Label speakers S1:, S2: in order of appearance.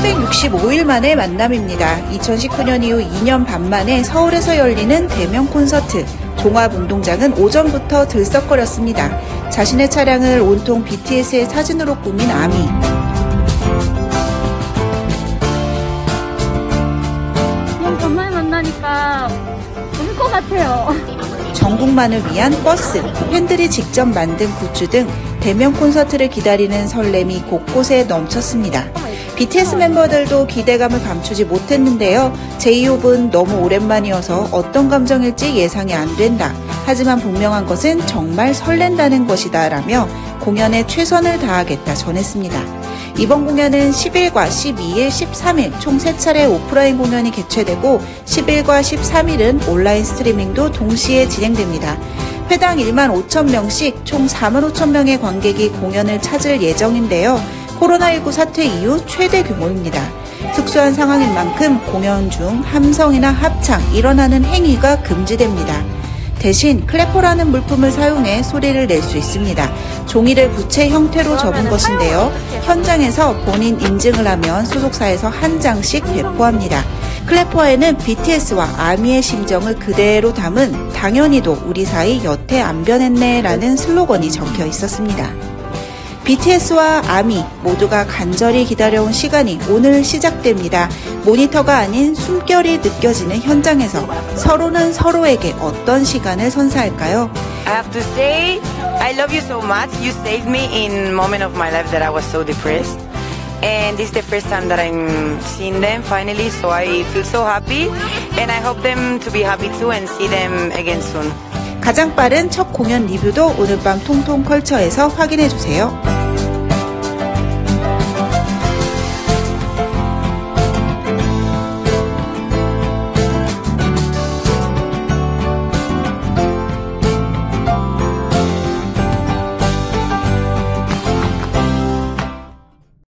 S1: 365일 만의 만남입니다. 2019년 이후 2년 반 만에 서울에서 열리는 대면 콘서트. 종합운동장은 오전부터 들썩거렸습니다. 자신의 차량을 온통 BTS의 사진으로 꾸민 아미.
S2: 정말 만나니까 울 것 같아요.
S1: 전국만을 위한 버스, 팬들이 직접 만든 굿즈 등 대면 콘서트를 기다리는 설렘이 곳곳에 넘쳤습니다. BTS 멤버들도 기대감을 감추지 못했는데요. 제이홉은 너무 오랜만이어서 어떤 감정일지 예상이 안 된다. 하지만 분명한 것은 정말 설렌다는 것이다 라며 공연에 최선을 다하겠다 전했습니다. 이번 공연은 10일과 12일, 13일 총 3차례 오프라인 공연이 개최되고 10일과 13일은 온라인 스트리밍도 동시에 진행됩니다. 회당 1만 5천 명씩 총 4만 5천 명의 관객이 공연을 찾을 예정인데요. 코로나19 사태 이후 최대 규모입니다. 특수한 상황인 만큼 공연 중 함성이나 합창, 일어나는 행위가 금지됩니다. 대신 클래퍼라는 물품을 사용해 소리를 낼 수 있습니다. 종이를 부채 형태로 접은 것인데요. 현장에서 본인 인증을 하면 소속사에서 한 장씩 배포합니다. 클래퍼에는 BTS와 아미의 심정을 그대로 담은 당연히도 우리 사이 여태 안 변했네 라는 슬로건이 적혀 있었습니다. BTS와 아미 모두가 간절히 기다려온 시간이 오늘 시작됩니다. 모니터가 아닌 숨결이 느껴지는 현장에서 서로는 서로에게 어떤 시간을 선사할까요?
S3: I have to say, I love you so much. You saved me in a moment of my life that I was so depressed. And this is the first time that I'm seeing them finally, so I feel so happy. And I hope them to be happy too and see them again soon.
S1: 가장 빠른 첫 공연 리뷰도 오늘 밤 통통컬처에서 확인해주세요.